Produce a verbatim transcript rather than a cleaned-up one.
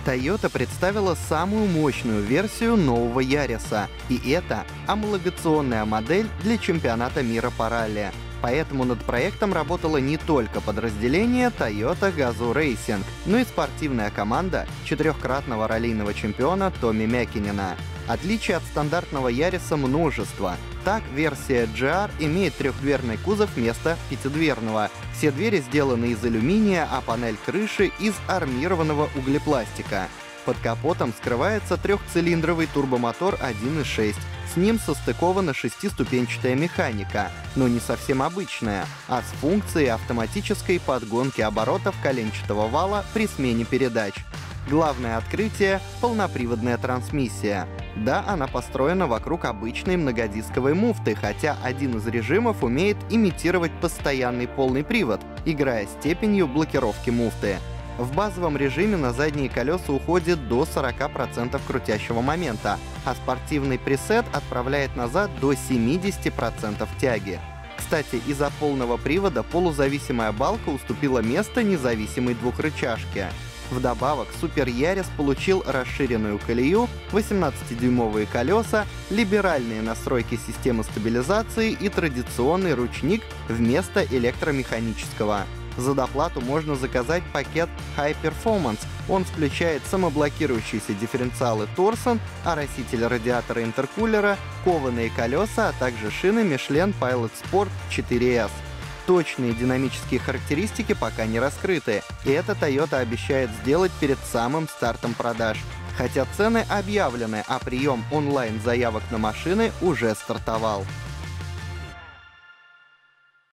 Toyota представила самую мощную версию нового Яриса, и это амалогационная модель для чемпионата мира по ралли. Поэтому над проектом работало не только подразделение Toyota Gazoo Racing, но и спортивная команда четырехкратного раллийного чемпиона Томми Mäkинена. Отличий от стандартного Яриса множество. Так, версия джи ар имеет трехдверный кузов вместо пятидверного. Все двери сделаны из алюминия, а панель крыши — из армированного углепластика. Под капотом скрывается трехцилиндровый турбомотор один и шесть. С ним состыкована шестиступенчатая механика, но не совсем обычная, а с функцией автоматической подгонки оборотов коленчатого вала при смене передач. Главное открытие — полноприводная трансмиссия. Да, она построена вокруг обычной многодисковой муфты, хотя один из режимов умеет имитировать постоянный полный привод, играя степенью блокировки муфты. В базовом режиме на задние колеса уходит до сорока процентов крутящего момента, а спортивный пресет отправляет назад до семидесяти процентов тяги. Кстати, из-за полного привода полузависимая балка уступила место независимой двухрычажке. Вдобавок, Супер Ярис получил расширенную колею, восемнадцатидюймовые колеса, либеральные настройки системы стабилизации и традиционный ручник вместо электромеханического. За доплату можно заказать пакет High Performance. Он включает самоблокирующиеся дифференциалы Торсон, ороситель радиатора интеркулера, кованые колеса, а также шины Michelin Pilot Sport четыре эс. Точные динамические характеристики пока не раскрыты, и это Toyota обещает сделать перед самым стартом продаж. Хотя цены объявлены, а прием онлайн-заявок на машины уже стартовал.